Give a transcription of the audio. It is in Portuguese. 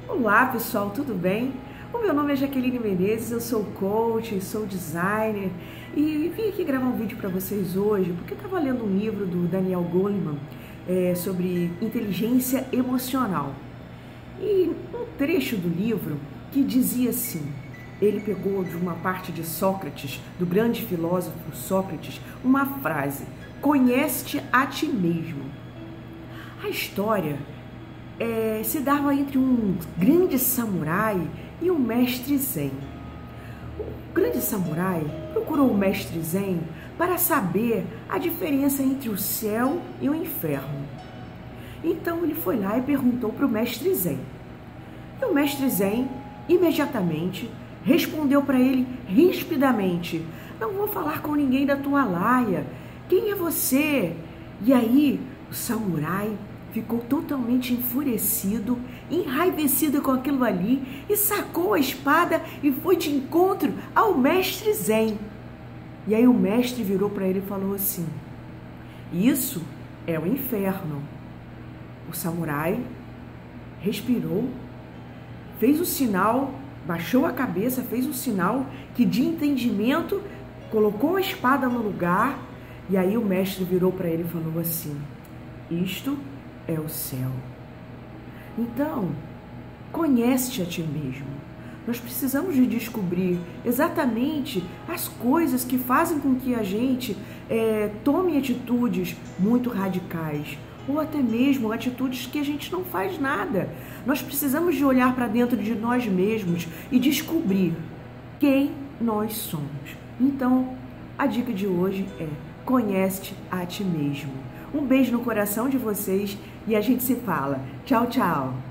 Olá pessoal, tudo bem? O meu nome é Jaqueline Menezes, eu sou coach, sou designer e vim aqui gravar um vídeo para vocês hoje porque eu estava lendo um livro do Daniel Goleman sobre inteligência emocional. E um trecho do livro que dizia assim, ele pegou de uma parte de Sócrates, do grande filósofo Sócrates, uma frase: conhece-te a ti mesmo. A história se dava entre um grande samurai e um mestre zen. O grande samurai procurou o mestre zen para saber a diferença entre o céu e o inferno. Então ele foi lá e perguntou para o mestre zen. E o mestre zen imediatamente respondeu para ele rispidamente: não vou falar com ninguém da tua laia. Quem é você? E aí o samurai ficou totalmente enfurecido, enraivecido com aquilo ali e sacou a espada e foi de encontro ao mestre zen. E aí o mestre virou para ele e falou assim: isso é o inferno. O samurai respirou, fez o sinal, baixou a cabeça, fez o sinal que de entendimento, colocou a espada no lugar, e aí o mestre virou para ele e falou assim: isto é o céu. Então, conhece-te a ti mesmo. Nós precisamos de descobrir exatamente as coisas que fazem com que a gente tome atitudes muito radicais, ou até mesmo atitudes que a gente não faz nada. Nós precisamos de olhar para dentro de nós mesmos e descobrir quem nós somos. Então, a dica de hoje é: conhece-te a ti mesmo. Um beijo no coração de vocês e a gente se fala. Tchau, tchau!